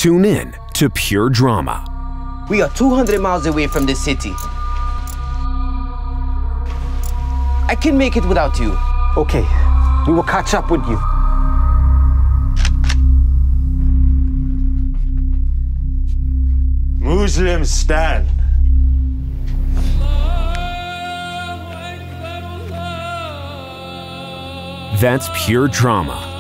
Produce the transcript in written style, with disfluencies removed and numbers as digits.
Tune in to Pure Drama. We are 200 miles away from this city. I can make it without you. Okay, we will catch up with you. Muslims stand. That's Pure Drama.